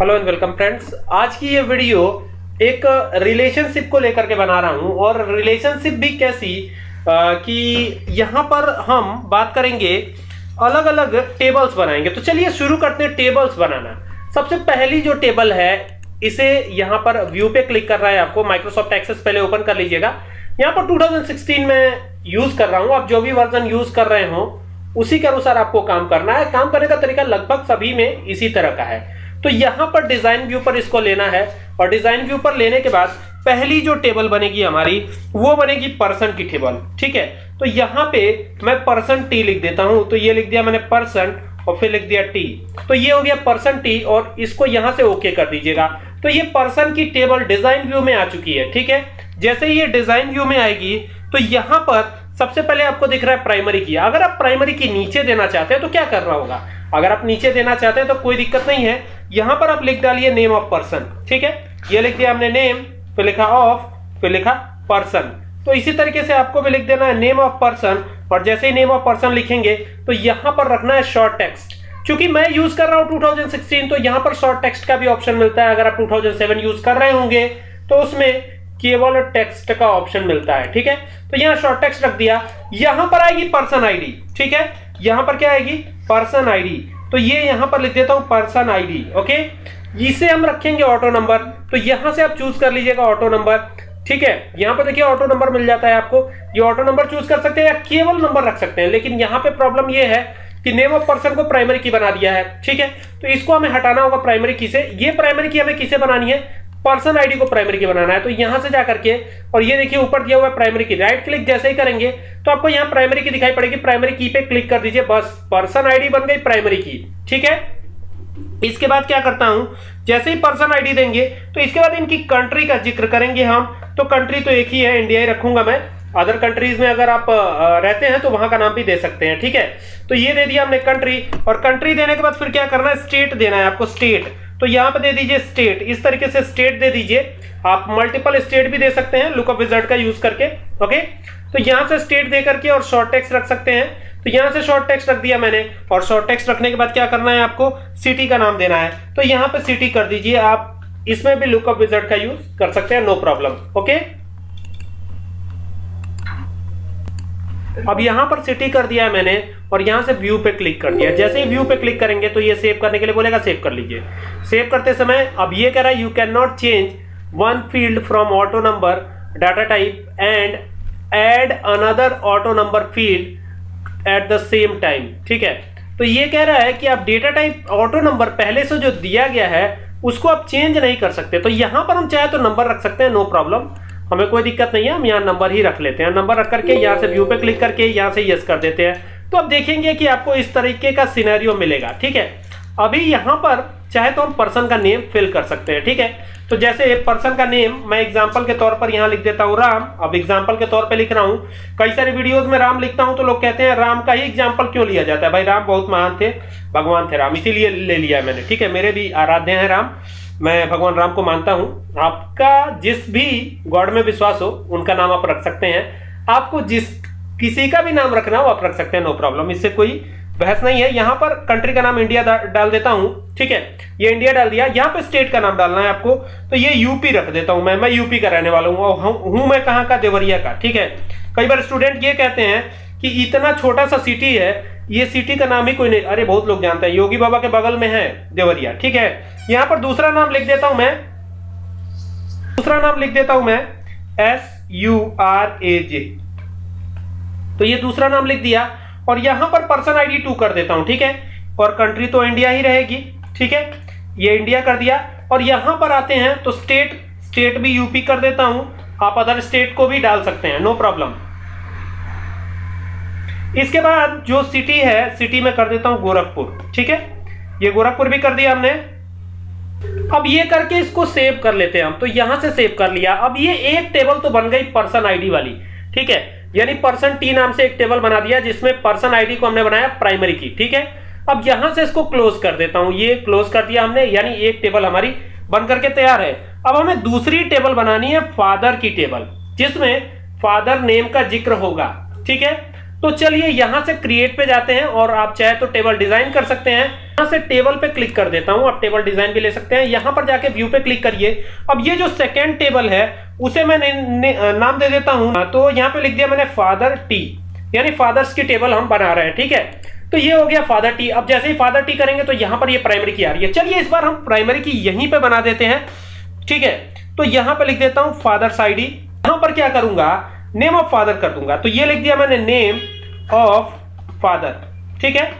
Hello and welcome friends. आज की ये वीडियो एक रिलेशनशिप को लेकर के बना रहा हूं और रिलेशनशिप भी कैसी कि यहां पर हम बात करेंगे, अलग अलग टेबल्स बनाएंगे। तो चलिए शुरू करते हैं टेबल्स बनाना। सबसे पहली जो टेबल है, इसे यहां पर व्यू पे क्लिक करना है आपको। माइक्रोसॉफ्ट एक्सेस पहले ओपन कर लीजिएगा। यहां पर 2016 में यूज कर रहा हूं। आप जो भी वर्जन यूज कर रहे हो उसी के अनुसार आपको काम करना है। काम करने का तरीका लगभग सभी में इसी तरह का है। तो यहां पर डिजाइन व्यू पर इसको लेना है और डिजाइन व्यू पर लेने के बाद पहली जो टेबल बनेगी हमारी वो बनेगी पर्सन की टेबल। ठीक है, तो यहां पे मैं पर्सन टी लिख देता हूं। तो ये लिख दिया मैंने पर्सन और फिर लिख दिया टी। तो ये हो गया पर्सन टी और इसको यहां से ओके कर दीजिएगा। तो ये पर्सन की टेबल डिजाइन व्यू में आ चुकी है। ठीक है, जैसे ही ये डिजाइन व्यू में आएगी तो यहां पर सबसे पहले आपको दिख रहा है प्राइमरी की। अगर आप प्राइमरी की नीचे देना चाहते हैं तो क्या करना होगा? अगर आप नीचे देना चाहते हैं तो कोई दिक्कत नहीं है। यहां पर आप लिख डालिए नेम ऑफ पर्सन। ठीक है, ये लिख दिया हमने नेम, फिर लिखा ऑफ, फिर लिखा पर्सन। तो इसी तरीके से आपको भी लिख देना है नेम ऑफ पर्सन। और जैसे ही नेम ऑफ पर्सन लिखेंगे तो यहां पर रखना है शॉर्ट टेक्स्ट। क्योंकि मैं यूज कर रहा हूं 2016, तो यहां पर शॉर्ट टेक्स्ट का भी ऑप्शन मिलता है। अगर आप 2007 यूज कर रहे होंगे तो उसमें केवल टेक्स्ट का ऑप्शन मिलता है। ठीक है, तो यहां शॉर्ट टेक्स्ट रख दिया। यहां पर आएगी पर्सन आईडी। ठीक है, यहां पर क्या आएगी? Person ID. तो ये यहां पर लिख देता हूं पर्सन आईडी। ओके, इसे हम रखेंगे ऑटो नंबर। तो यहां से आप चूज कर लीजिएगा ऑटो नंबर। ठीक है, यहां पर देखिए ऑटो नंबर मिल जाता है आपको। ये ऑटो नंबर चूज कर सकते हैं या केवल नंबर रख सकते हैं। लेकिन यहां पे प्रॉब्लम ये है कि नेम ऑफ पर्सन को प्राइमरी की बना दिया है। ठीक है, तो इसको हमें हटाना होगा प्राइमरी की से। ये प्राइमरी की हमें किसे बनानी है? पर्सन आईडी को प्राइमरी की बनाना है। तो यहां से जाकर के और ये देखिए ऊपर दिया हुआ है प्राइमरी की। राइट क्लिक जैसे ही करेंगे तो आपको यहां प्राइमरी की दिखाई पड़ेगी। प्राइमरी की पे क्लिक कर दीजिए, बस पर्सन आईडी बन गई प्राइमरी की। ठीक है, इसके बाद क्या करता हूं, जैसे ही पर्सन आईडी देंगे तो इसके बाद इनकी कंट्री का जिक्र करेंगे हम। तो कंट्री तो एक ही है, इंडिया ही रखूंगा मैं। अदर कंट्रीज में अगर आप रहते हैं तो वहां का नाम भी दे सकते हैं। ठीक है, तो ये दे दिया हमने कंट्री। और कंट्री देने के बाद फिर क्या करना है? स्टेट देना है आपको, स्टेट। तो यहां पे दे दीजिए स्टेट। इस तरीके से स्टेट दे दीजिए। आप मल्टीपल स्टेट भी दे सकते हैं लुकअप विजार्ड का यूज करके। ओके, तो यहां से स्टेट दे करके और शॉर्ट टेक्स्ट रख सकते हैं। तो यहां से शॉर्ट टेक्स्ट रख दिया मैंने। और शॉर्ट टेक्स्ट रखने के बाद क्या करना है आपको? सिटी का नाम देना है। तो यहां पे सिटी कर दीजिए। आप इसमें भी लुकअप विजार्ड का यूज कर सकते हैं, नो प्रॉब्लम। ओके, अब यहां पर सिटी कर दिया है मैंने और यहां से व्यू पे क्लिक कर दिया। जैसे ही व्यू पे क्लिक करेंगे तो ये सेव करने के लिए बोलेगा, सेव कर लीजिए। सेव करते समय अब ये कह रहा है you can not change one field from auto number data type and add another auto number field at the same time. ठीक है, तो ये कह रहा है कि आप डेटा टाइप ऑटो नंबर पहले से जो दिया गया है उसको आप चेंज नहीं कर सकते। तो यहां पर हम चाहे तो नंबर रख सकते हैं, नो प्रॉब्लम, हमें कोई दिक्कत नहीं है। हम यहाँ नंबर ही रख लेते हैं। नंबर रख करके यहाँ से व्यू पे क्लिक करके यहाँ से यस कर देते हैं। तो अब देखेंगे कि आपको इस तरीके का सिनेरियो मिलेगा। ठीक है, अभी यहाँ पर चाहे तो हम पर्सन का नेम फिल कर सकते हैं। ठीक है, तो जैसे पर्सन का नेम मैं एग्जांपल के तौर पर यहाँ लिख देता हूँ राम। अब एग्जांपल के तौर पे लिख रहा हूँ। कई सारे वीडियोस में राम लिखता हूँ तो लोग कहते हैं राम का ही एग्जांपल क्यों लिया जाता है? भाई राम बहुत महान थे, भगवान थे राम, इसीलिए ले लिया है मैंने। ठीक है, मेरे भी आराध्य हैं राम, मैं भगवान राम को मानता हूं। आपका जिस भी गॉड में विश्वास हो उनका नाम आप रख सकते हैं। आपको जिस किसी का भी नाम रखना हो आप रख सकते हैं, नो प्रॉब्लम, इससे कोई बहस नहीं है। यहां पर कंट्री का नाम इंडिया डाल देता हूं। ठीक है, ये इंडिया डाल दिया। यहां पे स्टेट का नाम डालना है आपको। तो ये यूपी रख देता हूं मैं यूपी का रहने वाला हूं मैं कहां का? देवरिया का। ठीक है, कई बार स्टूडेंट ये कहते हैं कि इतना छोटा सा सिटी है, ये सिटी का नाम ही कोई नहीं। अरे बहुत लोग जानते हैं, योगी बाबा के बगल में है देवरिया। ठीक है, यहां पर दूसरा नाम लिख देता हूं मैं, दूसरा नाम लिख देता हूं मैं SURAJ। तो ये दूसरा नाम लिख दिया और यहां पर पर्सन आईडी 2 कर देता हूं। ठीक है, और कंट्री तो इंडिया ही रहेगी। ठीक है, ये इंडिया कर दिया। और यहां पर आते हैं तो स्टेट भी यूपी कर देता हूं। आप अदर स्टेट को भी डाल सकते हैं, नो प्रॉब्लम। इसके बाद जो सिटी है, सिटी में कर देता हूं गोरखपुर। ठीक है, ये गोरखपुर भी कर दिया हमने। अब ये करके इसको सेव कर लेते हैं हम। तो यहां से सेव कर लिया। अब ये एक टेबल तो बन गई पर्सन आईडी वाली। ठीक है, यानी पर्सन टी नाम से एक टेबल बना दिया जिसमें पर्सन आईडी को हमने बनाया प्राइमरी की। ठीक है, अब यहां से इसको क्लोज कर देता हूं। ये क्लोज कर दिया हमने, यानी एक टेबल हमारी बन करके तैयार है। अब हमें दूसरी टेबल बनानी है फादर की टेबल, जिसमें फादर नेम का जिक्र होगा। ठीक है, तो चलिए यहां से क्रिएट पे जाते हैं और आप चाहे तो टेबल डिजाइन कर सकते हैं। यहां से टेबल पे क्लिक कर देता हूं, आप टेबल डिजाइन भी ले सकते हैं। यहां पर जाके व्यू पे क्लिक करिए। अब ये जो सेकेंड टेबल है उसे मैं नाम दे देता हूं। तो यहां पे लिख दिया मैंने फादर टी, यानी फादर्स की टेबल हम बना रहे हैं। ठीक है, तो ये हो गया फादर टी। अब जैसे ही फादर टी करेंगे तो यहां पर ये प्राइमरी की आ रही है। चलिए इस बार हम प्राइमरी की यहीं पे बना देते हैं। ठीक है, तो यहां पे लिख देता हूं फादर्स आईडी। यहां पर क्या करूंगा, नेम ऑफ फादर कर दूंगा। तो ये लिख दिया मैंने नेम ऑफ फादर। ठीक है,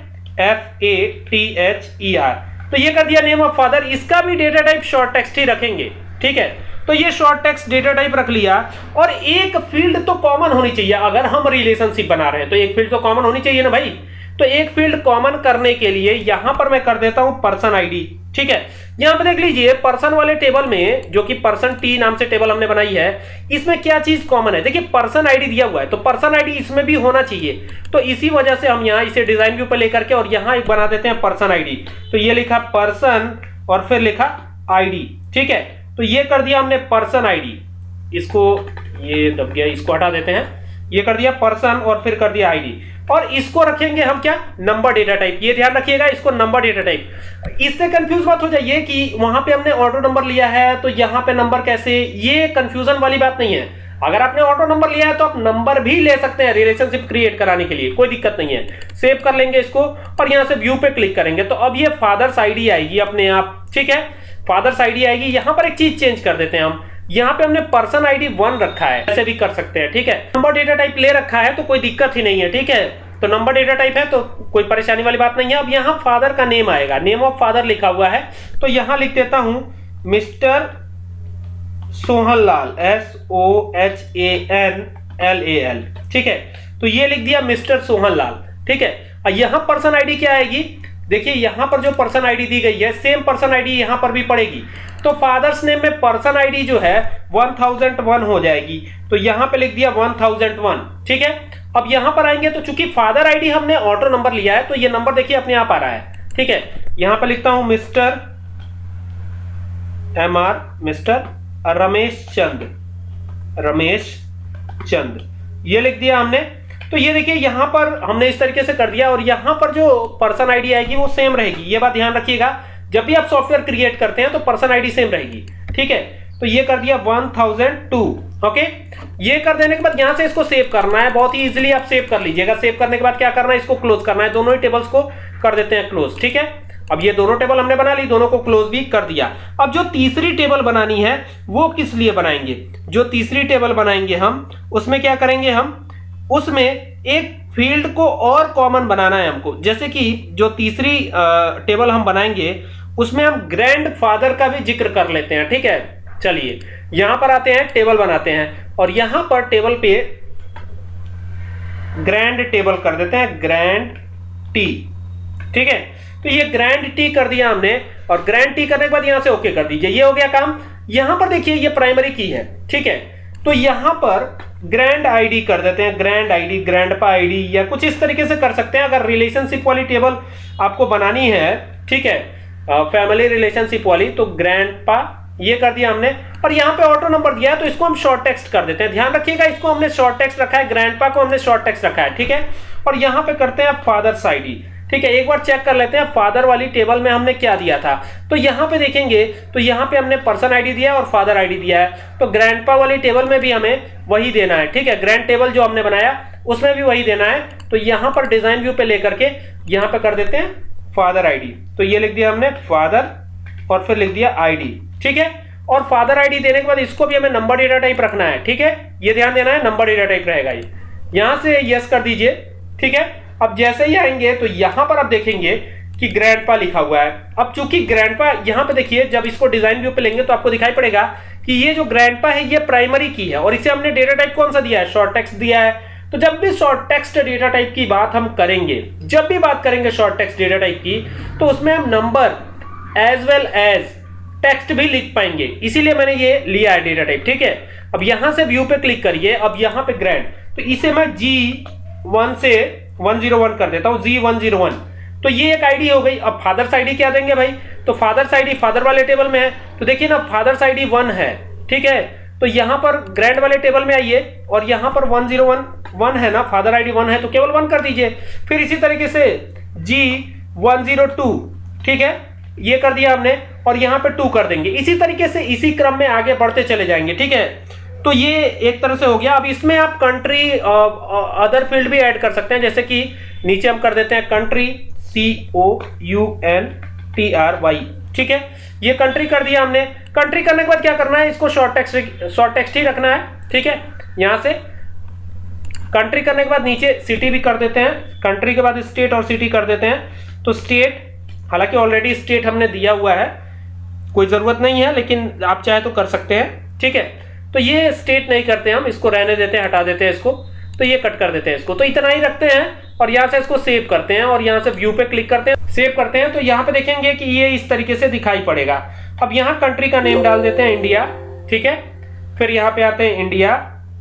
FATHER। तो ये कर दिया नेम ऑफ फादर। इसका भी डेटा टाइप शॉर्ट टेक्स्ट ही रखेंगे। ठीक है, तो ये शॉर्ट टेक्स्ट डेटा टाइप रख लिया। और एक फील्ड तो कॉमन होनी चाहिए, अगर हम रिलेशनशिप बना रहे हैं तो एक फील्ड तो कॉमन होनी चाहिए ना भाई। तो एक फील्ड कॉमन करने के लिए यहां पर मैं कर देता हूं पर्सन आईडी। ठीक है, यहां पे देख लीजिए पर्सन वाले टेबल में, जो कि पर्सन टी नाम से टेबल हमने बनाई है, इसमें क्या चीज कॉमन है, देखिए पर्सन आईडी दिया हुआ है, तो पर्सन आईडी इसमें भी होना चाहिए। तो इसी वजह से हम यहां इसे डिजाइन व्यू पे लेकर के और यहां एक बना देते हैं पर्सन आईडी। तो ये लिखा पर्सन और फिर लिखा आईडी। ठीक है, तो ये कर दिया हमने पर्सन आईडी। इसको, ये दब गया, इसको हटा देते हैं। ये कर दिया पर्सन और फिर कर दिया आईडी। और इसको रखेंगे हम क्या, नंबर डेटा टाइप। ये ध्यान रखिएगा, इसको नंबर डेटा टाइप। इससे कंफ्यूज मत हो जाइए कि वहां पे हमने ऑटो नंबर लिया है तो यहां पे नंबर कैसे, ये कंफ्यूजन वाली बात नहीं है। अगर आपने ऑटो नंबर लिया है तो आप नंबर भी ले सकते हैं रिलेशनशिप क्रिएट कराने के लिए, कोई दिक्कत नहीं है। सेव कर लेंगे इसको और यहां से व्यू पे क्लिक करेंगे तो अब ये फादर्स आईडी आएगी अपने आप। ठीक है, फादर्स आईडी आएगी। यहां पर एक चीज चेंज कर देते हैं हम, यहां पे हमने पर्सन आईडी 1 रखा है, ऐसे भी कर सकते हैं। ठीक है, नंबर डेटा टाइप ले रखा है तो कोई दिक्कत ही नहीं है। ठीक है, तो नंबर डेटा टाइप है तो कोई परेशानी वाली बात नहीं है। अब यहां फादर का नेम आएगा, नेम ऑफ फादर लिखा हुआ है, तो यहां लिख देता हूं मिस्टर सोहनलाल, SOHANLAL। ठीक है, तो ये लिख दिया मिस्टर सोहनलाल। ठीक है, यहां पर्सन आईडी क्या आएगी, देखिए यहां पर जो पर्सन आईडी दी गई है सेम पर्सन आईडी यहां पर भी पड़ेगी। तो फादर्स नेम में पर्सन आईडी जो है 1001 हो जाएगी। तो यहां पे लिख दिया 1001। ठीक है, अब यहां पर आएंगे तो चूंकि फादर आईडी हमने ऑटो नंबर लिया है तो ये नंबर देखिए अपने आप आ रहा है। ठीक है, यहां पे लिखता हूं mister MR, mister Ramesh Chand, ये लिख दिया हमने। तो ये देखिए यहां पर हमने इस तरीके से कर दिया और यहां पर जो पर्सन आईडी आएगी वो सेम रहेगी। ये बात ध्यान रखिएगा, जब भी आप सॉफ्टवेयर क्रिएट करते हैं तो पर्सन आईडी सेम रहेगी। ठीक है, तो ये कर दिया 1002। ओके, ये कर देने के बाद यहां से इसको सेव करना है, बहुत ही इजीली आप सेव कर लीजिएगा। सेव करने के बाद क्या करना है, इसको क्लोज करना है, दोनों ही टेबल्स को कर देते हैं क्लोज। ठीक है, अब ये दोनों टेबल हमने बना ली, दोनों को क्लोज भी कर दिया। अब जो तीसरी टेबल बनानी है वो किस लिए बनाएंगे, जो तीसरी टेबल बनाएंगे हम उसमें क्या करेंगे, हम उसमें एक फील्ड को और कॉमन बनाना है हमको। जैसे कि जो तीसरी टेबल हम बनाएंगे उसमें हम ग्रैंड फादर का भी जिक्र कर लेते हैं। ठीक है, चलिए यहां पर आते हैं, टेबल बनाते हैं और यहां पर टेबल पे ग्रैंड टेबल कर देते हैं, ग्रैंड टी। ठीक है, तो ये ग्रैंड टी कर दिया हमने और ग्रैंड टी करने के बाद यहां से ओके कर दीजिए, ये हो गया काम। यहां पर देखिए ये प्राइमरी की है। ठीक है, तो यहां पर ग्रैंड आईडी कर देते हैं, ग्रैंड आईडी, ग्रैंडपा आईडी या कुछ इस तरीके से कर सकते हैं अगर रिलेशनशिप वाली टेबल आपको बनानी है। ठीक है, फैमिली रिलेशनशिप वाली, तो ग्रैंडपा ये कर दिया हमने और यहाँ पे ऑटो नंबर दिया है तो इसको हम शॉर्ट टेक्स्ट कर देते हैं। ध्यान रखिएगा, इसको हमने शॉर्ट टेक्स्ट रखा है, ग्रैंडपा को हमने शॉर्ट टेक्स्ट रखा है। ठीक है, और यहाँ पे करते हैं फादर्स आईडी। ठीक है, एक बार चेक कर लेते हैं फादर वाली टेबल में हमने क्या दिया था। तो यहाँ पे देखेंगे तो यहाँ पे हमने पर्सन आईडी दिया है और फादर आईडी दिया है, तो ग्रैंडपा वाली टेबल में भी हमें वही देना है। ठीक है, ग्रैंड टेबल जो हमने बनाया उसमें भी वही देना है। तो यहाँ पर डिजाइन व्यू पे लेकर के यहाँ पे कर देते हैं फादर आईडी। तो ये लिख दिया हमने फादर और फिर लिख दिया आईडी। ठीक है, और फादर आईडी देने के बाद इसको भी हमें नंबर डेटा टाइप रखना है। ठीक है, ये ध्यान देना है, नंबर डेटा टाइप रहेगा ये। यहां से यस कर दीजिए। ठीक है, अब जैसे ही आएंगे तो यहां पर आप देखेंगे कि ग्रैंडपा लिखा हुआ है। अब चूंकि ग्रैंडपा यहां पे देखिए, जब इसको डिजाइन व्यू पे लेंगे तो आपको दिखाई पड़ेगा कि ये जो ग्रैंडपा है ये प्राइमरी की है और इसे हमने डेटा टाइप कौन सा दिया है, शॉर्ट टेक्स्ट दिया है। तो जब भी शॉर्ट टेक्स्ट डेटा टाइप की बात हम करेंगे, जब भी बात करेंगे शॉर्ट टेक्स्ट डेटा टाइप की, तो उसमें हम number as well as text भी लिख पाएंगे, इसीलिए मैंने ये लिया है डेटा टाइप। ठीक है, अब यहां से व्यू पे क्लिक करिए, अब यहां पे ग्रैंड, तो इसे मैं G1 से 101 कर देता हूं, G101। तो ये एक आईडी हो गई। अब फादर्स आईडी क्या देंगे भाई, तो फादर्स आईडी फादर वाले टेबल में है, तो देखिए ना फादर्स आईडी 1 है। ठीक है, तो यहां पर ग्रैंड वाले टेबल में आइए और यहां पर 101 1 है ना, फादर आईडी 1 है तो केवल 1 कर दीजिए। फिर इसी तरीके से G102, ठीक है, ये कर दिया हमने और यहाँ पे 2 कर देंगे। इसी तरीके से इसी क्रम में आगे बढ़ते चले जाएंगे, ठीक है। तो ये एक तरह से हो गया। अब इसमें आप कंट्री अदर फील्ड भी ऐड कर सकते हैं, जैसे कि नीचे हम कर देते हैं कंट्री COUNTRY, ठीक है, ये कंट्री कर दिया हमने। कंट्री करने के बाद क्या करना है, इसको शॉर्ट टेक्स्ट ही रखना है, ठीक है। यहां से कंट्री करने के बाद नीचे सिटी भी कर देते हैं, कंट्री के बाद स्टेट और सिटी कर देते हैं। तो स्टेट, हालांकि ऑलरेडी स्टेट हमने दिया हुआ है, कोई जरूरत नहीं है, लेकिन आप चाहे तो कर सकते हैं, ठीक है। तो ये स्टेट नहीं करते हम, इसको रहने देते हैं, हटा देते हैं इसको, तो ये कट कर देते हैं इसको। तो इतना ही रखते हैं और यहाँ से इसको सेव करते हैं और यहाँ से व्यू पे क्लिक करते हैं, सेव करते हैं। तो यहाँ पे देखेंगे कि ये इस तरीके से दिखाई पड़ेगा। अब यहाँ कंट्री का नेम डाल देते हैं इंडिया, ठीक है। फिर यहाँ पे आते हैं इंडिया।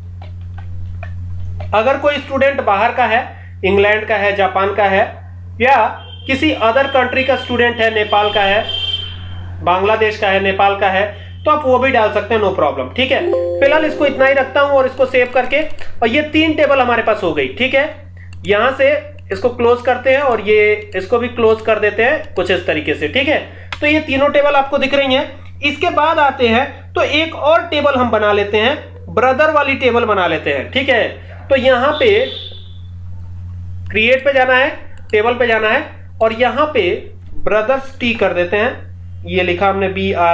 अगर कोई स्टूडेंट बाहर का है, इंग्लैंड का है, जापान का है, या किसी अदर कंट्री का स्टूडेंट है, नेपाल का है, बांग्लादेश का है, नेपाल का है, तो आप वो भी डाल सकते हैं, नो प्रॉब्लम, ठीक है। फिलहाल इसको इतना ही रखता हूं और इसको सेव करके, और ये 3 टेबल हमारे पास हो गई, ठीक है। यहां से इसको क्लोज करते हैं और ये इसको भी क्लोज कर देते हैं कुछ इस तरीके से, ठीक है। तो ये तीनों टेबल आपको दिख रही हैं। इसके बाद आते हैं तो एक और टेबल हम बना लेते हैं, ब्रदर वाली टेबल बना लेते हैं, ठीक है। तो यहां पे क्रिएट पे जाना है, टेबल पे जाना है और यहां पे ब्रदर्स टी कर देते हैं। ये लिखा हमने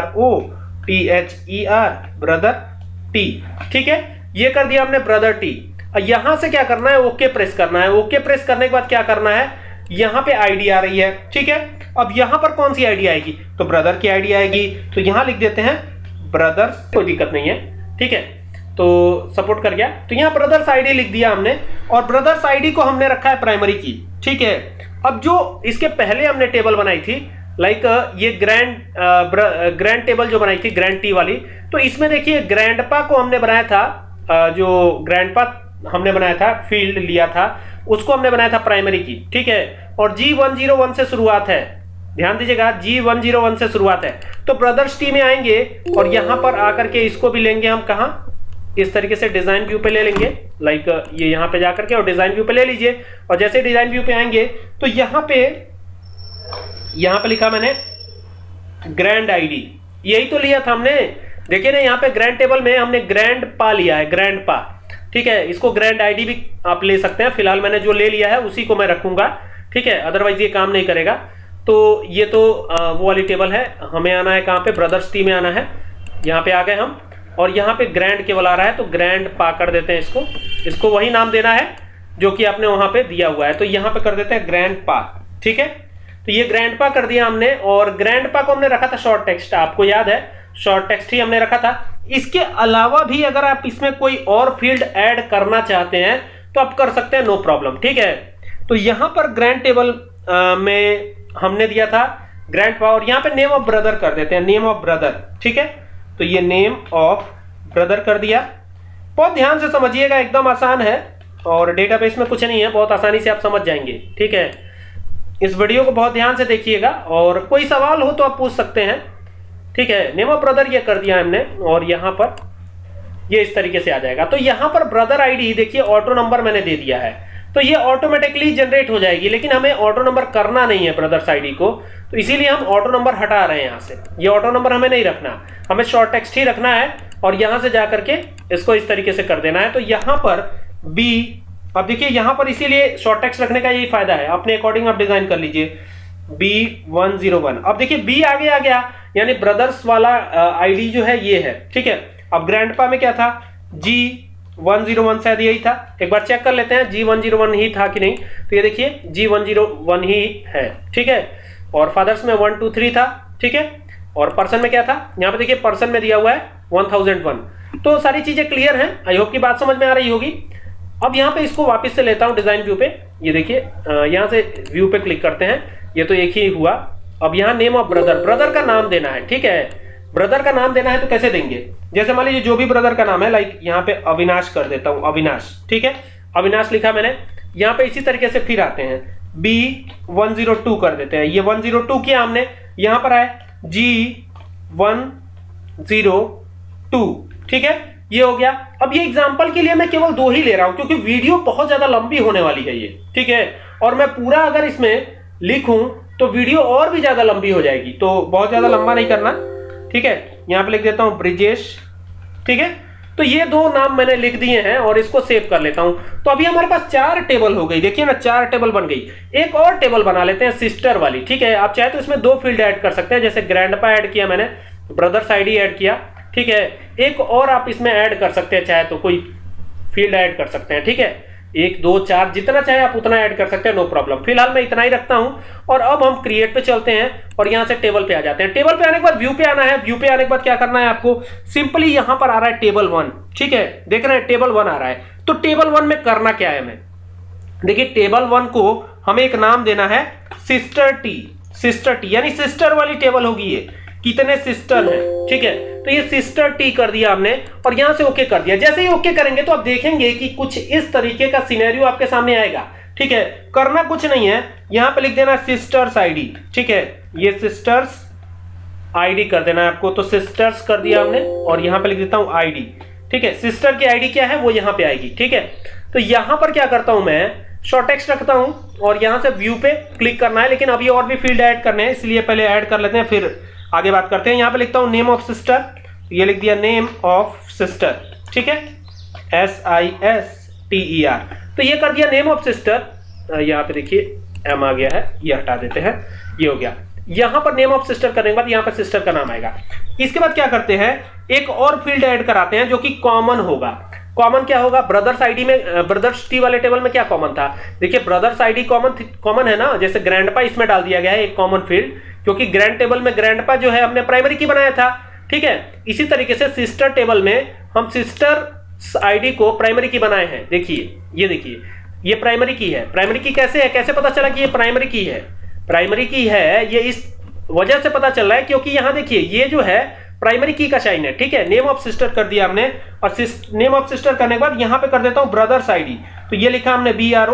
BROTHER, ब्रदर टी, ठीक है, ये कर दिया हमने ब्रदर टी। यहां से क्या करना है, ओके प्रेस करना है। ओके प्रेस करने के बाद क्या करना है, यहां पे आईडी आ रही है, ठीक है। अब यहां पर कौन सी आईडी आएगी, तो ब्रदर की आईडी आएगी। तो यहां लिख देते हैं ब्रदर्स, कोई दिक्कत नहीं है, ठीक है। तो सपोर्ट कर गया। तो यहां ब्रदर्स आईडी लिख दिया हमने और ब्रदर्स आईडी को हमने रखा है प्राइमरी की, ठीक है। अब जो इसके पहले हमने टेबल बनाई थी, लाइक ये ग्रैंड टेबल जो बनाई थी, ग्रैंड टी वाली, तो इसमें देखिए ग्रैंडपा को हमने बनाया था, जो ग्रैंडपा हमने बनाया था, फील्ड लिया था, उसको हमने बनाया था प्राइमरी की, ठीक है। और G101 से शुरुआत है, ध्यान दीजिएगा, G101 से शुरुआत है। तो ब्रदर्स टी में आएंगे और यहां पर आकर के इसको भी लेंगे हम, कहां, इस तरीके से डिजाइन व्यू पे ले लेंगे, लाइक ये यहां पे जाकर के और डिजाइन व्यू पे ले लीजिए। और जैसे डिजाइन व्यू पे आएंगे तो यहां पे लिखा मैंने ग्रैंड आईडी, यही तो लिया था हमने, देखिए ना, यहाँ पे ग्रैंड टेबल में हमने ग्रैंड पा लिया है, ग्रैंड पा, ठीक है। इसको ग्रैंड आईडी भी आप ले सकते हैं, फिलहाल मैंने जो ले लिया है उसी को मैं रखूंगा, ठीक है, अदरवाइज ये काम नहीं करेगा। तो ये तो वो वाली टेबल है, हमें आना है कहाँ पे, ब्रदर्स टी में आना है। यहाँ पे आ गए हम और यहाँ पे ग्रैंड केवल आ रहा है, तो ग्रैंड पा कर देते हैं इसको वही नाम देना है जो कि आपने वहां पे दिया हुआ है। तो यहाँ पे कर देते हैं ग्रैंड पा, ठीक है। तो ये ग्रैंड पा कर दिया हमने और ग्रैंड पा को हमने रखा था शॉर्ट टेक्स्ट, आपको याद है, शॉर्ट टेक्स्ट ही हमने रखा था। इसके अलावा भी अगर आप इसमें कोई और फील्ड ऐड करना चाहते हैं तो आप कर सकते हैं, नो प्रॉब्लम, ठीक है। तो यहां पर ग्रैंड टेबल में हमने दिया था ग्रैंड पा और यहां पे नेम ऑफ ब्रदर कर देते हैं, नेम ऑफ ब्रदर, ठीक है। तो ये नेम ऑफ ब्रदर कर दिया। बहुत ध्यान से समझिएगा, एकदम आसान है और डेटाबेस में कुछ नहीं है, बहुत आसानी से आप समझ जाएंगे, ठीक है। इस वीडियो को बहुत ध्यान से देखिएगा और कोई सवाल हो तो आप पूछ सकते हैं, ठीक है। नेम ऑफ ब्रदर ये कर दिया हमने और यहां पर ये इस तरीके से आ जाएगा। तो यहां पर ब्रदर आईडी देखिए ऑटो नंबर मैंने दे दिया है, तो ये ऑटोमेटिकली जनरेट हो जाएगी, लेकिन हमें ऑटो नंबर करना नहीं है ब्रदर्स आईडी को, तो इसीलिए हम ऑटो नंबर हटा रहे हैं यहां से। ये ऑटो नंबर हमें नहीं रखना, हमें शॉर्ट टेक्स्ट ही रखना है और यहां से जाकर के इसको इस तरीके से कर देना है। तो यहां पर बी, अब देखिए यहां पर इसीलिए शॉर्ट टेक्स्ट रखने का यही फायदा है, अपने अकॉर्डिंग आप डिजाइन कर लीजिए। B101, अब देखिए B आगे आ गया, यानी ब्रदर्स वाला आईडी जो है ये है, ठीक है। अब ग्रैंडपा में क्या था, G101 शायद यही था, एक बार चेक कर लेते हैं G101 ही था कि नहीं। तो ये देखिए G101 ही है, ठीक है। और फादर्स में 1 2 3 था, ठीक है। और पर्सन में क्या था, यहाँ पे देखिए पर्सन में दिया हुआ है 1001। तो सारी चीजें क्लियर हैं, आई होप की बात समझ में आ रही होगी। अब यहाँ पे इसको वापस से लेता हूँ डिजाइन व्यू पे, ये देखिए यहाँ से व्यू पे क्लिक करते हैं, ये तो एक ही हुआ। अब यहाँ नेम ऑफ ब्रदर, ब्रदर का नाम देना है, ठीक है। ब्रदर का नाम देना है तो कैसे देंगे, जैसे मान लीजिए जो भी ब्रदर का नाम है, लाइक यहाँ पे अविनाश कर देता हूँ, अविनाश, ठीक है। अविनाश लिखा मैंने, यहाँ पे इसी तरीके से फिर आते हैं B102 कर देते हैं, ये 102 किया हमने, यहाँ पर आए G102, ठीक है। ये हो गया। अब ये एग्जांपल के लिए मैं केवल 2 ही ले रहा हूं क्योंकि वीडियो बहुत ज्यादा लंबी होने वाली है ये, ठीक है। और मैं पूरा अगर इसमें लिखूं तो वीडियो और भी ज्यादा लंबी हो जाएगी, तो बहुत ज्यादा लंबा नहीं करना, ठीक है। यहां पे लिख देता हूं ब्रिजेश, ठीक है। तो ये 2 नाम मैंने लिख दिए हैं और इसको सेव कर लेता हूं। तो अभी हमारे पास 4 टेबल हो गई, देखिए ना 4 टेबल बन गई। एक और टेबल बना लेते हैं सिस्टर वाली, ठीक है। आप चाहे तो इसमें 2 फील्ड ऐड कर सकते हैं, जैसे ग्रैंडपा ऐड किया मैंने, ब्रदर्स आईडी ऐड किया, ठीक है। एक और आप इसमें ऐड कर सकते हैं, चाहे तो कोई फील्ड ऐड कर सकते हैं, ठीक है। 1 2 4 जितना चाहे आप उतना ऐड कर सकते हैं, नो प्रॉब्लम। फिलहाल मैं इतना ही रखता हूं और अब हम क्रिएट पे चलते हैं और यहां से टेबल पे आ जाते हैं। टेबल पे आने के बाद व्यू पे आना है। व्यू पे आने के बाद क्या करना है आपको, सिंपली यहां पर आ रहा है टेबल 1, ठीक है। देख रहे हैं टेबल 1 आ रहा है। तो टेबल 1 में करना क्या है, हमें देखिए टेबल 1 को हमें एक नाम देना है सिस्टर टी, यानी सिस्टर वाली टेबल होगी ये, कितने सिस्टर हैं, ठीक है। तो ये सिस्टर टी कर दिया हमने और यहां से ओके कर दिया। जैसे ही ओके करेंगे तो आप देखेंगे कि कुछ इस तरीके का सिनेरियो आपके सामने आएगा, ठीक है। करना कुछ नहीं है, यहां पे लिख देना सिस्टर्स आईडी, ठीक है। ये सिस्टर्स आईडी कर देना है आपको, तो सिस्टर्स कर दिया हमने और यहां पे लिख देता हूं आईडी, ठीक है। सिस्टर की आईडी क्या है वो यहां पे आएगी, ठीक है। तो यहां पर क्या करता हूं मैं, शॉर्ट टेक्स्ट रखता हूं और यहां से व्यू पे क्लिक करना है, लेकिन अभी और भी फील्ड ऐड करने हैं, इसलिए पहले ऐड कर लेते हैं फिर आगे बात करते हैं। यहां पे लिखता हूं नेम ऑफ सिस्टर, ये लिख दिया नेम ऑफ सिस्टर, ठीक है, SISTER। तो ये कर दिया नेम ऑफ सिस्टर। यहां पे देखिए M आ गया है, ये हटा देते हैं, ये हो गया। यहां पर नेम ऑफ सिस्टर करने के बाद यहां पर सिस्टर का नाम आएगा। इसके बाद क्या करते हैं, एक और फील्ड ऐड कराते हैं जो कि कॉमन होगा। कॉमन क्या होगा, ब्रदर्स आईडी में, ब्रदर्स टी वाले टेबल में क्या कॉमन था, देखिए ब्रदर्स आईडी कॉमन है ना, जैसे ग्रैंडपा इसमें डाल दिया गया है एक कॉमन फील्ड, क्योंकि ग्रैंड टेबल में ग्रैंडपा जो है हमने प्राइमरी की बनाया था, ठीक है। इसी तरीके से सिस्टर टेबल में हम सिस्टर आईडी को प्राइमरी की बनाए हैं। देखिए ये देखिए ये प्राइमरी की है। प्राइमरी की कैसे है, कैसे पता चला कि ये प्राइमरी की है, प्राइमरी की है ये इस वजह से पता चल रहा है क्योंकि यहां देखिए ये जो है प्राइमरी की का साइन है, ठीक है। नेम ऑफ सिस्टर कर दिया हमने और नेम ऑफ सिस्टर करने के बाद यहां पे कर देता हूं ब्रदर्स आईडी। तो ये लिखा हमने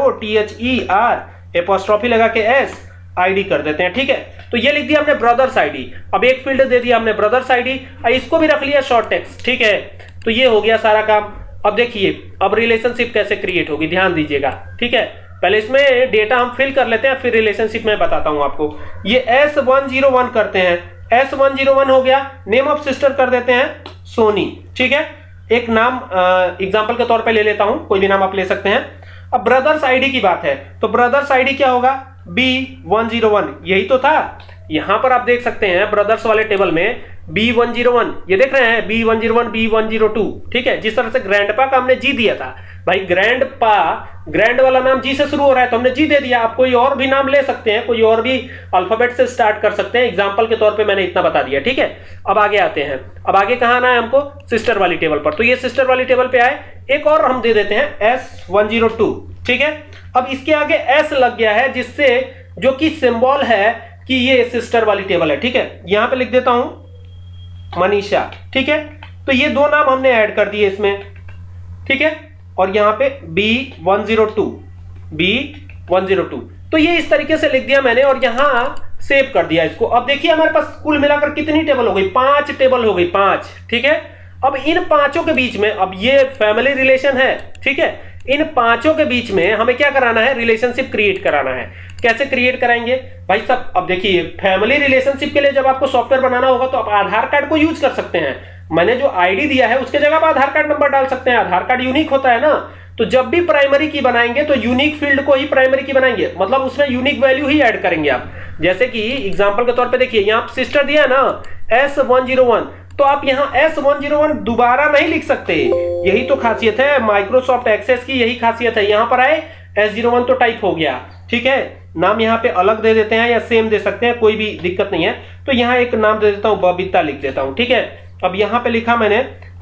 BROTHER एपोस्ट्रोफी लगा के S ID कर देते हैं, ठीक है। तो ये लिख दिया हमने ब्रदर्स आईडी। अब एक फील्ड दे दिया हमने ब्रदर्स आईडी, इसको भी रख लिया शॉर्ट टेक्स्ट, ठीक है। तो ये हो गया सारा काम। अब देखिए अब रिलेशनशिप कैसे क्रिएट होगी, ध्यान दीजिएगा, ठीक है। पहले इसमें डेटा हम फिल कर लेते हैं, फिर रिलेशनशिप में बताता हूं आपको। ये S101 करते हैं, S101 हो गया। नेम ऑफ सिस्टर कर देते हैं सोनी, ठीक है। एक नाम एग्जांपल के तौर पे ले लेता हूं, कोई भी नाम आप ले सकते हैं। अब ब्रदर्स आईडी की बात है, तो ब्रदर्स आईडी क्या होगा, B101, यही तो था। यहां पर आप देख सकते हैं ब्रदर्स वाले टेबल में B101, ये देख रहे हैं B101 B102, ठीक है। जिस तरह से ग्रैंडपा का हमने जी दिया था, भाई ग्रैंडपा, ग्रैंड वाला नाम जी से शुरू हो रहा है तो हमने जी दे दिया। आप कोई और भी नाम ले सकते हैं, कोई और भी अल्फाबेट से स्टार्ट कर सकते हैं, एग्जांपल के तौर पे मैंने इतना बता दिया, ठीक है। अब आगे आते हैं, अब आगे कहां आना है हमको, सिस्टर वाली टेबल पर। तो ये सिस्टर वाली टेबल पे आए, एक और हम दे देते हैं S102, ठीक है। अब इसके आगे S लग गया है, जिससे जो कि सिंबल है कि ये सिस्टर वाली टेबल है, ठीक है। यहां पे लिख देता हूं मनीषा, ठीक है। तो ये 2 नाम हमने ऐड कर दिए इसमें, ठीक है। और यहां पे B102, तो ये इस तरीके से लिख दिया मैंने और यहां सेव कर दिया इसको। अब देखिए हमारे पास कुल मिलाकर कितनी टेबल हो गई, 5 टेबल हो गई, 5, ठीक है। अब इन 5 के बीच में, अब ये फैमिली रिलेशन है, ठीक है। इन 5 के बीच में हमें क्या कराना है, रिलेशनशिप क्रिएट कराना है। कैसे क्रिएट कराएंगे भाई साहब, अब देखिए फैमिली रिलेशनशिप के लिए जब आपको सॉफ्टवेयर बनाना होगा तो आप आधार कार्ड को यूज कर सकते हैं। मैंने जो आईडी दिया है उसके जगह आप आधार कार्ड नंबर डाल सकते हैं, आधार कार्ड यूनिक होता है ना। तो जब भी प्राइमरी की बनाएंगे तो यूनिक फील्ड को ही प्राइमरी की बनाएंगे, मतलब उसमें यूनिक वैल्यू ही ऐड करेंगे आप। जैसे कि एग्जांपल के तौर पे देखिए यहाँ सिस्टर दिया है ना S101, तो आप यहाँ S101 दोबारा नहीं लिख सकते। यही तो खासियत है माइक्रोसॉफ्ट एक्सेस की, यही खासियत है। यहाँ पर आए S01 तो टाइप हो गया, ठीक है। नाम यहाँ पे अलग दे देते हैं या सेम दे सकते हैं, कोई भी दिक्कत नहीं है। तो यहाँ एक नाम दे देता हूँ, बबीता लिख देता हूँ, ठीक है। अब यहाँ पे लिखा मैंने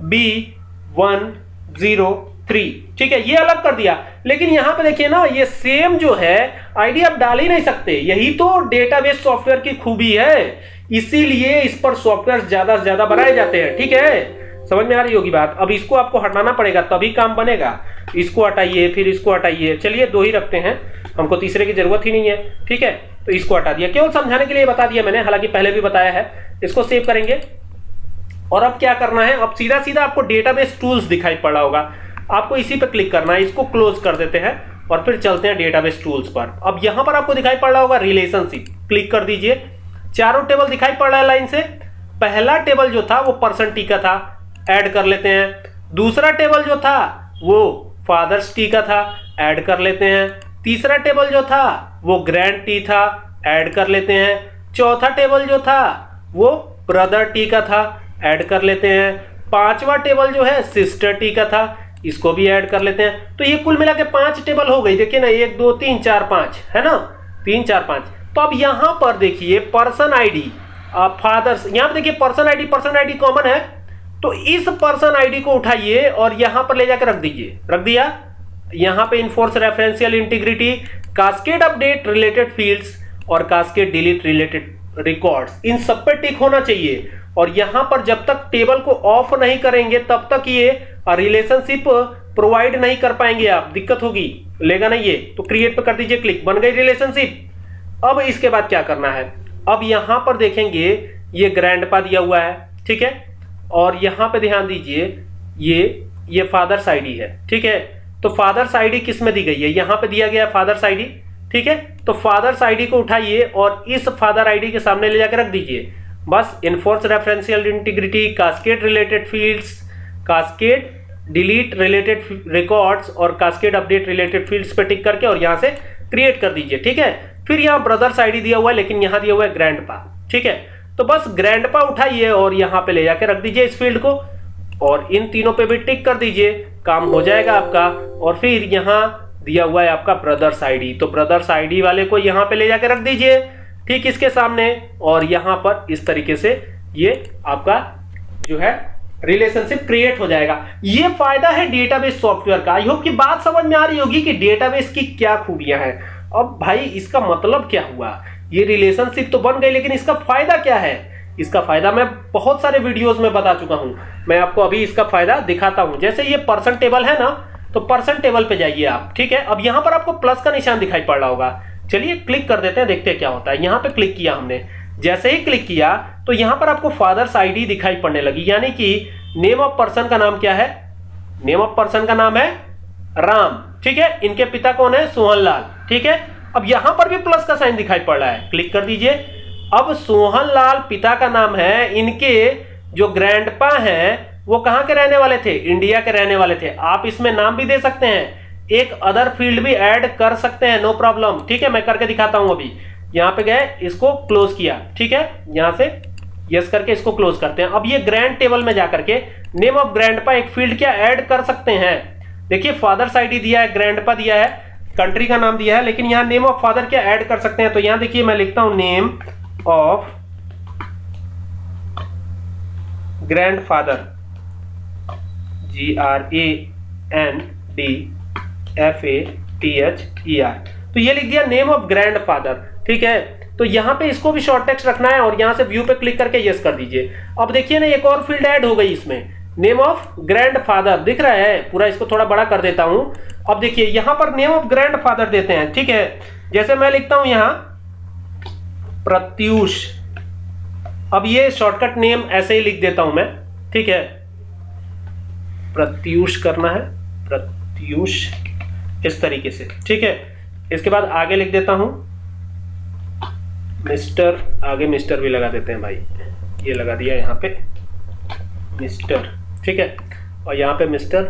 B103, ठीक है, ये अलग कर दिया। लेकिन यहाँ पे देखिए ना, ये सेम जो है आईडी आप डाल ही नहीं सकते। यही तो डेटाबेस सॉफ्टवेयर की खूबी है, इसीलिए इस पर सॉफ्टवेयर ज्यादा से ज्यादा बनाए जाते हैं, ठीक है। समझ में आ रही होगी बात। अब इसको आपको हटाना पड़ेगा तभी काम बनेगा। इसको हटाइए, फिर इसको हटाइए। चलिए 2 ही रखते हैं, हमको तीसरे की जरूरत ही नहीं है, ठीक है। तो इसको हटा दिया, केवल समझाने के लिए बता दिया मैंने, हालांकि पहले भी बताया है। इसको सेव करेंगे और अब क्या करना है, अब सीधा सीधा आपको डेटाबेस टूल्स दिखाई पड़ रहा होगा, आपको इसी पे क्लिक करना है। इसको क्लोज कर देते हैं और फिर चलते हैं डेटाबेस टूल्स पर। अब यहां पर आपको दिखाई पड़ रहा होगा रिलेशनशिप, क्लिक कर दीजिए। चारों टेबल दिखाई पड़ रहा है लाइन से। पहला टेबल जो था वो पर्सन टी का था, ऐड कर लेते हैं। दूसरा टेबल जो था वो फादर्स टी का था, ऐड कर लेते हैं। तीसरा टेबल जो था वो ग्रैंड टी था, ऐड कर लेते हैं। चौथा टेबल जो था वो ब्रदर टी का था, ऐड कर लेते हैं। पांचवा टेबल जो है सिस्टर टी का था, इसको भी ऐड कर लेते हैं। तो ये कुल मिला के 5 टेबल हो गई। देखिए ना, 1 2 3 4 5 है ना, 3 4 5। तो अब यहां पर देखिए पर्सन आईडी फादर्स, यहां पर देखिए पर्सन आईडी कॉमन है। तो इस पर्सन आईडी को उठाइए और यहां पर ले जाकर रख दीजिए। रख दिया। यहां पे enforce referential integrity, cascade update related fields और कास्केड डिलीट रिलेटेड रिकॉर्ड्स, इन सब पे टिक होना चाहिए। और यहां पर जब तक टेबल को ऑफ नहीं करेंगे तब तक ये रिलेशनशिप प्रोवाइड नहीं कर पाएंगे आप, दिक्कत होगी, लेगा नहीं ये। तो क्रिएट पे कर दीजिए क्लिक, बन गई रिलेशनशिप। अब इसके बाद क्या करना है, अब यहां पर देखेंगे ये ग्रैंडपा दिया हुआ है, ठीक है। और यहां पे ध्यान दीजिए ये फादर्स आईडी है, ठीक है। तो फादर्स आईडी किस में दी गई है, यहां पे दिया गया है फादर्स आईडी, ठीक है। तो फादर्स आईडी को उठाइए और इस फादर आईडी के सामने ले जाकर रख दीजिए। बस enforce referential integrity, cascade related fields, cascade delete related records और कास्केड अपडेट रिलेटेड फील्ड्स पे टिक करके और यहां से क्रिएट कर दीजिए, ठीक है। फिर यहां ब्रदर्स आईडी दिया हुआ है लेकिन यहां दिया हुआ है ग्रैंडपा, ठीक है। तो बस ग्रैंडपा उठाइए और यहां पे ले जाके रख दीजिए इस फील्ड को और इन तीनों पे भी टिक कर दीजिए, काम हो जाएगा आपका। और फिर यहां दिया हुआ है आपका ब्रदर्स आईडी, तो ब्रदर्स आईडी वाले को यहां पे ले जाके रख दीजिए ठीक इसके सामने। और यहां पर इस तरीके से ये आपका जो है रिलेशनशिप क्रिएट हो जाएगा। ये फायदा है डेटाबेस सॉफ्टवेयर का। आई होप की बात समझ में आ रही होगी कि डेटाबेस की क्या खूबियां हैं। अब भाई इसका मतलब क्या हुआ, ये रिलेशनशिप तो बन गई लेकिन इसका फायदा क्या है। इसका फायदा मैं बहुत सारे वीडियोस में बता चुका हूं, मैं आपको अभी इसका फायदा दिखाता हूं। जैसे ये पर्सन टेबल है ना, तो पर्सन टेबल पे जाइए आप, ठीक है। अब यहां पर आपको प्लस का निशान दिखाई पड़ रहा होगा, चलिए क्लिक कर देते हैं, देखते हैं क्या होता है। यहां पे क्लिक किया हमने, जैसे ही क्लिक किया तो यहां पर आपको फादर्स आईडी दिखाई पड़ने लगी, यानी कि नेम ऑफ पर्सन का नाम क्या है, नेम ऑफ पर्सन का नाम है राम, ठीक है। इनके पिता कौन है, सोहनलाल, ठीक है। अब यहां पर भी प्लस का साइन दिखाई पड़ रहा है, क्लिक कर दीजिए। अब सोहनलाल पिता का नाम है, इनके जो ग्रैंडपा हैं वो कहां के रहने वाले थे, इंडिया के रहने वाले थे। आप इसमें नाम भी दे सकते हैं, एक अदर फील्ड भी ऐड कर सकते हैं, नो प्रॉब्लम, ठीक है। मैं करके दिखाता हूं। अभी यहां पे गए, इसको क्लोज किया, ठीक है। यहां से यस करके इसको क्लोज करते हैं। अब ये ग्रैंड टेबल में जाकर के नेम ऑफ ग्रैंडपा एक फील्ड क्या ऐड कर सकते हैं। देखिए फादर्स आईडी दिया है, ग्रैंडपा दिया है, कंट्री का नाम दिया है, लेकिन यहां नेम ऑफ फादर क्या ऐड कर सकते हैं। तो यहां देखिए मैं लिखता हूं नेम ऑफ ग्रैंडफादर, GRANDFATHER, तो ये लिख दिया नेम ऑफ ग्रैंडफादर, ठीक है। तो यहां पे इसको भी शॉर्ट टेक्स्ट रखना है और यहां से व्यू पे क्लिक करके यस कर दीजिए। अब देखिए ना एक और फील्ड ऐड हो गई इसमें, नेम ऑफ ग्रैंडफादर दिख रहा है पूरा, इसको थोड़ा बड़ा कर देता हूं। अब देखिए यहां पर नेम ऑफ ग्रैंडफादर देते हैं, ठीक है। जैसे मैं लिखता हूं यहां प्रत्यूष, अब ये शॉर्टकट नेम ऐसे ही लिख देता हूं मैं, ठीक है। प्रत्यूष करना है, प्रत्यूष इस तरीके से, ठीक है। इसके बाद आगे लिख देता हूं मिस्टर, आगे मिस्टर भी लगा देते हैं भाई, ये लगा दिया यहां पे मिस्टर, ठीक है। और यहां पे मिस्टर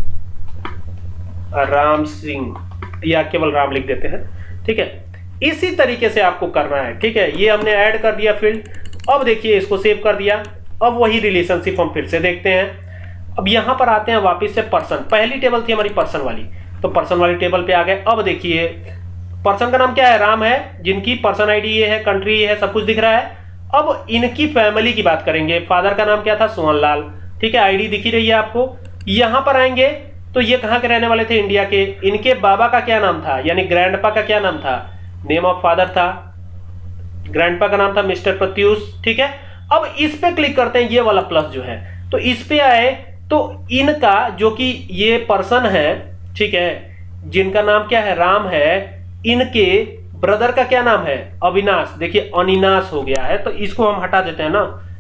राम सिंह या केवल राम लिख देते हैं, ठीक है। इसी तरीके से आपको करना है, ठीक है। ये हमने ऐड कर दिया फील्ड। अब देखिए इसको सेव कर दिया। अब वही रिलेशनशिप हम फिर से देखते हैं। अब यहां पर आते हैं वापस से पर्सन, पहली टेबल थी हमारी पर्सन वाली, तो पर्सन वाली टेबल पे आ गए। अब देखिए पर्सन का नाम क्या है, राम है, जिनकी पर्सन आईडी ये है, कंट्री ये है, सब कुछ दिख रहा है। अब इनकी फैमिली की बात करेंगे। फादर का नाम क्या था, सोहनलाल, ठीक है, आईडी दिखी रही है आपको। यहां पर आएंगे तो ये कहां के रहने वाले थे, इंडिया के। इनके बाबा का क्या नाम था, यानी ग्रैंडपा का क्या नाम था, नेम ऑफ फादर था, ग्रैंडपा का नाम था मिस्टर प्रत्यूष, ठीक है। अब इस पे क्लिक करते हैं, ये वाला प्लस जो है, तो इस पे आए तो इनका जो कि ये पर्सन है, ठीक है, जिनका नाम क्या है, राम है, इनके ब्रदर का क्या नाम है, अविनाश। देखिए अनिनाश हो गया है, तो इसको हम हटा देते हैं ना,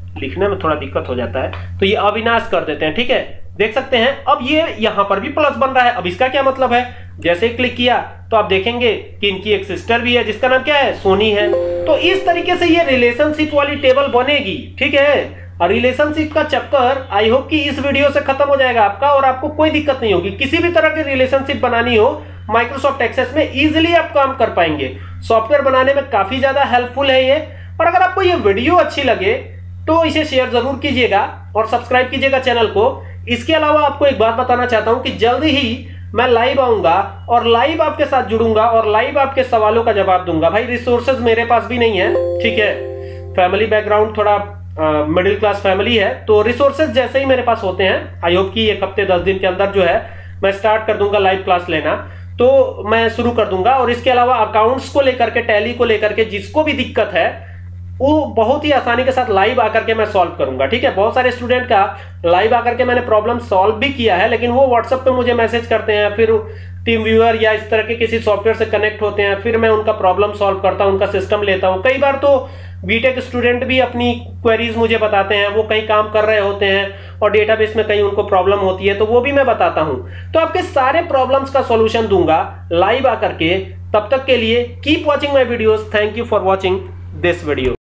लिखने में थोड़ा दिक्कत हो जाता है, तो ये अविनाश कर देते हैं। ठीक है, देख सकते हैं अब ये यहां पर भी प्लस बन रहा है। अब इसका क्या मतलब है, जैसे ही क्लिक किया तो आप देखेंगे कि इनकी एक सिस्टर भी है जिसका नाम क्या है, सोनी है। तो इस तरीके से ये रिलेशनशिप वाली टेबल बनेगी। ठीक है, और रिलेशनशिप का चक्कर आई होप कि इस वीडियो से खत्म हो जाएगा आपका, और आपको कोई दिक्कत नहीं होगी। किसी भी तरह की रिलेशनशिप बनानी हो माइक्रोसॉफ्ट एक्सेस में इजीली आप काम कर पाएंगे। सॉफ्टवेयर बनाने में काफी ज्यादा हेल्पफुल है ये। और अगर आपको ये वीडियो अच्छी लगे तो इसे शेयर जरूर कीजिएगा और सब्सक्राइब कीजिएगा चैनल को। इसके अलावा आपको एक बात बताना चाहता हूं कि जल्द ही मैं लाइव आऊंगा और लाइव आपके साथ जुड़ूंगा और लाइव आपके सवालों का जवाब दूंगा। भाई रिसोर्सेज मेरे पास भी नहीं है, ठीक है, फैमिली बैकग्राउंड थोड़ा मिडिल क्लास फैमिली है, तो रिसोर्सेज जैसे ही मेरे पास होते हैं आई होप कि एक हफ्ते 10 दिन के अंदर जो है मैं स्टार्ट कर दूंगा लाइव क्लास लेना, तो मैं शुरू कर दूंगा। और इसके अलावा अकाउंट्स को लेकर के, टैली को लेकर के जिसको भी दिक्कत है वो बहुत ही आसानी के साथ लाइव आकर के मैं सॉल्व करूंगा। ठीक है, बहुत सारे स्टूडेंट का लाइव आकर के मैंने प्रॉब्लम सॉल्व भी किया है, लेकिन वो व्हाट्सएप पे मुझे मैसेज करते हैं, फिर टीम व्यूअर या इस तरह के किसी सॉफ्टवेयर से कनेक्ट होते हैं, फिर मैं उनका प्रॉब्लम सॉल्व करता हूं, उनका सिस्टम लेता हूं। कई बार तो बीटेक स्टूडेंट भी अपनी क्वेरीज मुझे बताते हैं, वो कहीं काम कर रहे होते हैं और डेटाबेस में कहीं उनको प्रॉब्लम होती है, तो वो भी मैं बताता हूं। तो आपके सारे प्रॉब्लम्स का सॉल्यूशन दूंगा लाइव आकर के। तब तक के लिए keep watching my videos. Thank you for watching this video.